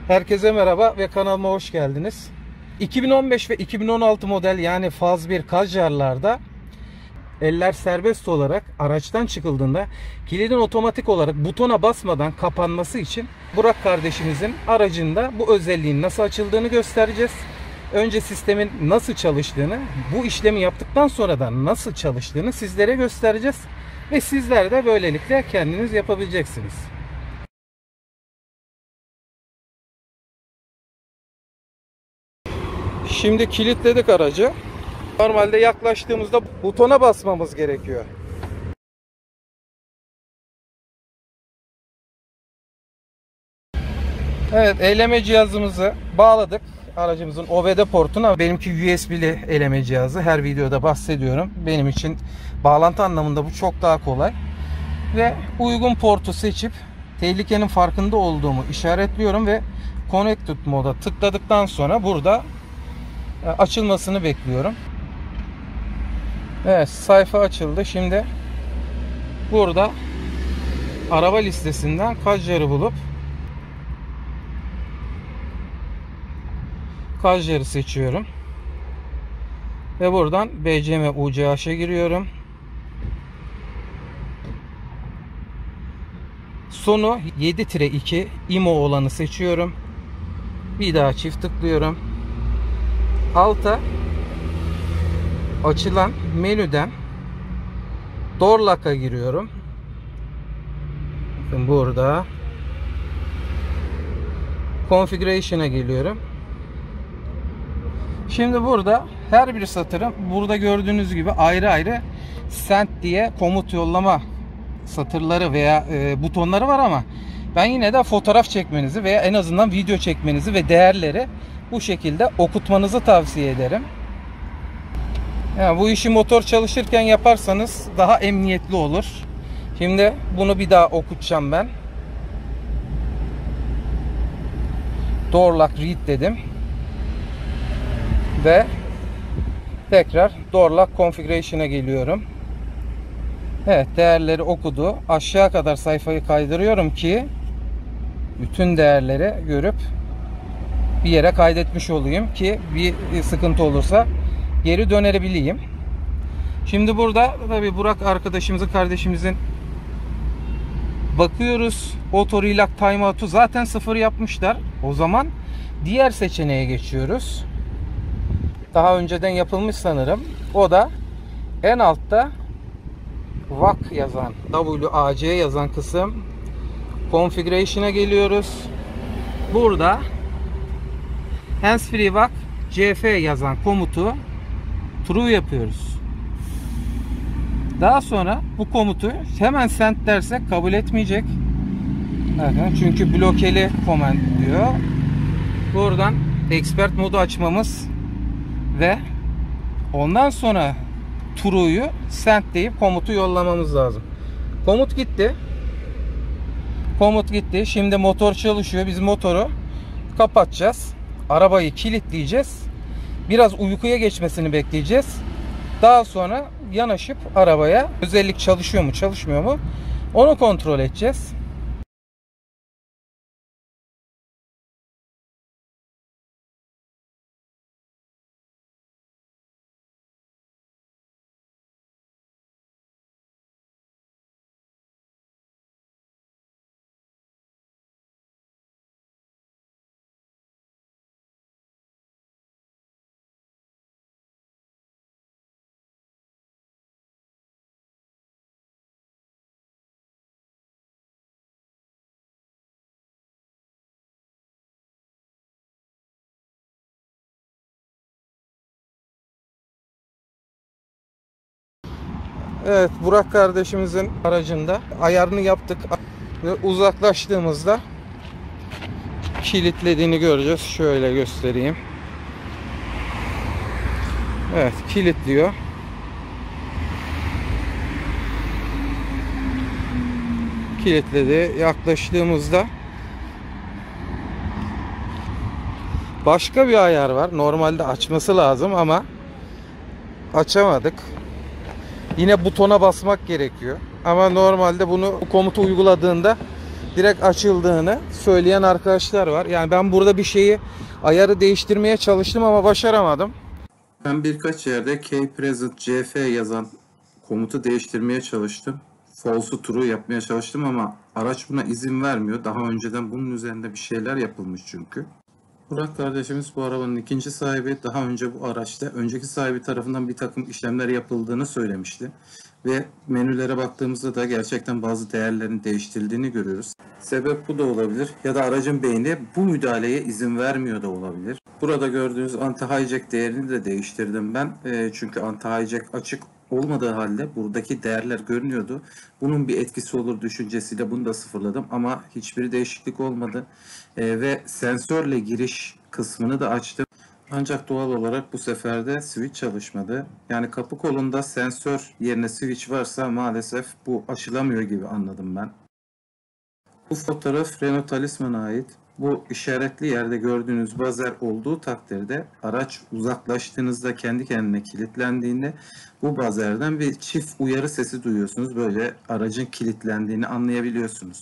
Herkese merhaba ve kanalıma hoş geldiniz. 2015 ve 2016 model yani faz 1 Kadjar'larda eller serbest olarak araçtan çıkıldığında kilidin otomatik olarak butona basmadan kapanması için Burak kardeşimizin aracında bu özelliğin nasıl açıldığını göstereceğiz. Önce sistemin nasıl çalıştığını, bu işlemi yaptıktan sonra da nasıl çalıştığını sizlere göstereceğiz. Ve sizler de böylelikle kendiniz yapabileceksiniz. Şimdi kilitledik aracı. Normalde yaklaştığımızda butona basmamız gerekiyor. Evet, eleme cihazımızı bağladık. Aracımızın OBD portuna. Benimki USB'li eleme cihazı. Her videoda bahsediyorum. Benim için bağlantı anlamında bu çok daha kolay. Ve uygun portu seçip tehlikenin farkında olduğumu işaretliyorum ve Connected moda tıkladıktan sonra burada açılmasını bekliyorum. Evet, sayfa açıldı. Şimdi burada araba listesinden Kadjar'ı bulup Kadjar'ı seçiyorum. Ve buradan BCM UCH'e giriyorum. Sonu 7-2 IMO olanı seçiyorum. Bir daha çift tıklıyorum. Alta açılan menüden Door Lock'a giriyorum. Bakın burada Configuration'a geliyorum. Şimdi burada her bir satırın burada gördüğünüz gibi ayrı ayrı send diye komut yollama satırları veya butonları var ama ben yine de fotoğraf çekmenizi veya en azından video çekmenizi ve değerleri bu şekilde okutmanızı tavsiye ederim. Yani bu işi motor çalışırken yaparsanız daha emniyetli olur. Şimdi bunu bir daha okutacağım ben. Door Lock Read dedim. Ve tekrar Door Lock Configuration'a geliyorum. Evet, değerleri okudu. Aşağı kadar sayfayı kaydırıyorum ki bütün değerleri görüp bir yere kaydetmiş olayım ki bir sıkıntı olursa geri dönebileyim. Şimdi burada tabii Burak kardeşimizin bakıyoruz. Auto Relock Timeout'u zaten 0 yapmışlar. O zaman diğer seçeneğe geçiyoruz. Daha önceden yapılmış sanırım. O da en altta VAC yazan, WAC yazan kısım. Configuration'a geliyoruz. Burada Hands-free VAC CF yazan komutu true yapıyoruz. Daha sonra bu komutu hemen send dersek kabul etmeyecek. Çünkü blokeli command diyor. Buradan expert modu açmamız ve ondan sonra true'yu send deyip komutu yollamamız lazım. Komut gitti. Komut gitti. Şimdi motor çalışıyor. Biz motoru kapatacağız. Arabayı kilitleyeceğiz. Biraz uykuya geçmesini bekleyeceğiz. Daha sonra yanaşıp arabaya özellik çalışıyor mu çalışmıyor mu onu kontrol edeceğiz. Evet, Burak kardeşimizin aracında ayarını yaptık ve uzaklaştığımızda kilitlediğini göreceğiz. Şöyle göstereyim. Evet, kilitliyor. Kilitledi. Yaklaştığımızda başka bir ayar var. Normalde açması lazım ama açamadık. Yine butona basmak gerekiyor. Ama normalde bunu bu komutu uyguladığında direkt açıldığını söyleyen arkadaşlar var. Yani ben burada bir şeyi, ayarı değiştirmeye çalıştım ama başaramadım. Ben birkaç yerde kpresent cf yazan komutu değiştirmeye çalıştım. False true yapmaya çalıştım ama araç buna izin vermiyor. Daha önceden bunun üzerinde bir şeyler yapılmış çünkü. Burak kardeşimiz bu arabanın ikinci sahibi. Daha önce bu araçta önceki sahibi tarafından bir takım işlemler yapıldığını söylemişti. Ve menülere baktığımızda da gerçekten bazı değerlerin değiştirildiğini görüyoruz. Sebep bu da olabilir ya da aracın beyni bu müdahaleye izin vermiyor da olabilir. Burada gördüğünüz anti-hijack değerini de değiştirdim ben. Çünkü anti-hijack açık olmadığı halde buradaki değerler görünüyordu. Bunun bir etkisi olur düşüncesiyle bunu da sıfırladım ama hiçbir değişiklik olmadı. Ve sensörle giriş kısmını da açtım. Ancak doğal olarak bu sefer de switch çalışmadı. Yani kapı kolunda sensör yerine switch varsa maalesef bu açılamıyor gibi anladım ben. Bu fotoğraf Renault Talisman'a ait. Bu işaretli yerde gördüğünüz bazer olduğu takdirde araç uzaklaştığınızda kendi kendine kilitlendiğinde bu bazerden bir çift uyarı sesi duyuyorsunuz. Böyle aracın kilitlendiğini anlayabiliyorsunuz.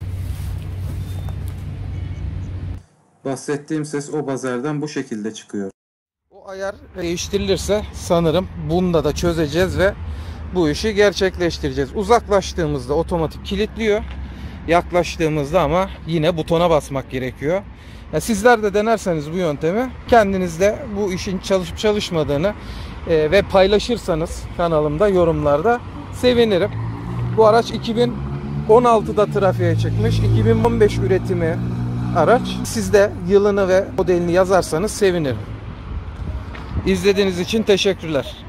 Bahsettiğim ses o bazerden bu şekilde çıkıyor. O ayar değiştirilirse sanırım bunda da çözeceğiz ve bu işi gerçekleştireceğiz. Uzaklaştığımızda otomatik kilitliyor. Yaklaştığımızda ama yine butona basmak gerekiyor. Ya sizler de denerseniz bu yöntemi, kendiniz de bu işin çalışıp çalışmadığını ve paylaşırsanız kanalımda yorumlarda sevinirim. Bu araç 2016'da trafiğe çıkmış. 2015 üretimi araç. Siz de yılını ve modelini yazarsanız sevinirim. İzlediğiniz için teşekkürler.